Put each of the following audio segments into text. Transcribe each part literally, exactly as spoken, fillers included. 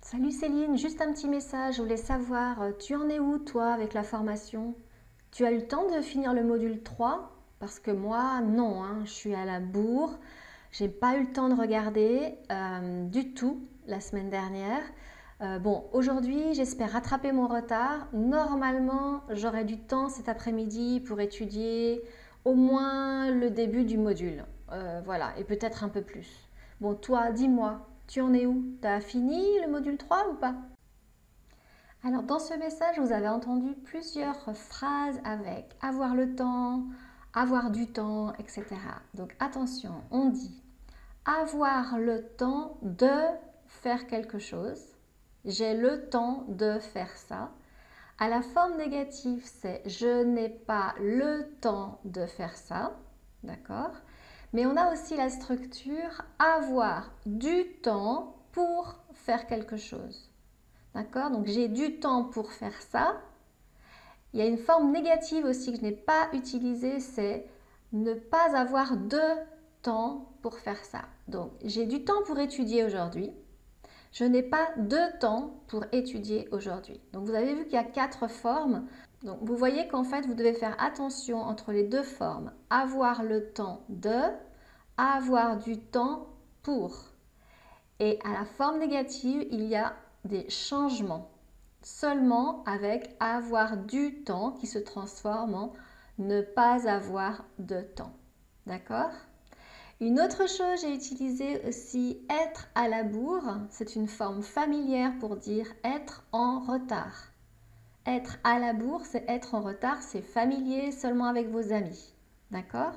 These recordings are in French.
Salut Céline, juste un petit message, je voulais savoir, euh, tu en es où toi avec la formation? Tu as eu le temps de finir le module trois? Parce que moi, non, hein, je suis à la bourre, j'ai pas eu le temps de regarder euh, du tout la semaine dernière. Euh, bon, aujourd'hui, j'espère rattraper mon retard. Normalement, j'aurai du temps cet après-midi pour étudier au moins le début du module. Euh, voilà, et peut-être un peu plus. Bon, toi, dis-moi, tu en es où? T'as fini le module trois ou pas? Alors, dans ce message, vous avez entendu plusieurs phrases avec avoir le temps, avoir du temps, et cetera. Donc, attention, on dit avoir le temps de faire quelque chose. J'ai le temps de faire ça. À la forme négative, c'est je n'ai pas le temps de faire ça. D'accord? Mais on a aussi la structure avoir du temps pour faire quelque chose. D'accord? Donc j'ai du temps pour faire ça. Il y a une forme négative aussi que je n'ai pas utilisée, c'est ne pas avoir de temps pour faire ça. Donc j'ai du temps pour étudier aujourd'hui. Je n'ai pas de temps pour étudier aujourd'hui. Donc vous avez vu qu'il y a quatre formes. Donc vous voyez qu'en fait vous devez faire attention entre les deux formes. Avoir le temps de, avoir du temps pour. Et à la forme négative, il y a des changements. Seulement avec avoir du temps qui se transforme en ne pas avoir de temps. D'accord? Une autre chose, j'ai utilisé aussi être à la bourre. C'est une forme familière pour dire être en retard. Être à la bourre, c'est être en retard, c'est familier seulement avec vos amis. D'accord?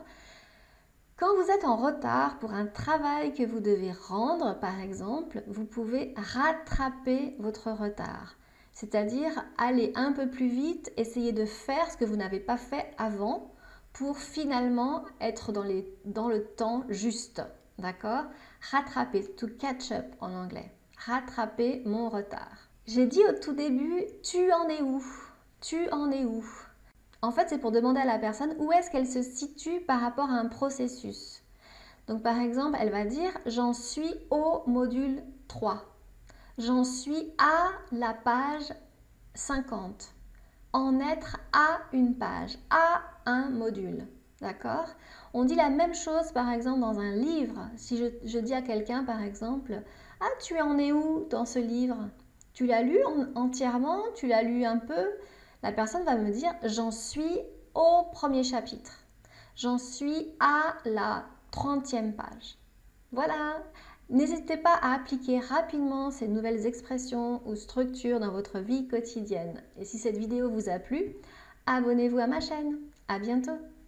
Quand vous êtes en retard pour un travail que vous devez rendre, par exemple, vous pouvez rattraper votre retard. C'est-à-dire aller un peu plus vite, essayer de faire ce que vous n'avez pas fait avant pour finalement être dans, les, dans le temps juste. D'accord? Rattraper, to catch up en anglais. Rattraper mon retard. J'ai dit au tout début, tu en es où? Tu en es où? En fait, c'est pour demander à la personne où est-ce qu'elle se situe par rapport à un processus. Donc par exemple, elle va dire j'en suis au module trois. J'en suis à la page cinquante. En être à une page, à un module. D'accord? On dit la même chose par exemple dans un livre. Si je, je dis à quelqu'un par exemple, ah tu en es où dans ce livre? Tu l'as lu en, entièrement? Tu l'as lu un peu? La personne va me dire j'en suis au premier chapitre. J'en suis à la trentième page. Voilà. N'hésitez pas à appliquer rapidement ces nouvelles expressions ou structures dans votre vie quotidienne. Et si cette vidéo vous a plu, abonnez-vous à ma chaîne. À bientôt.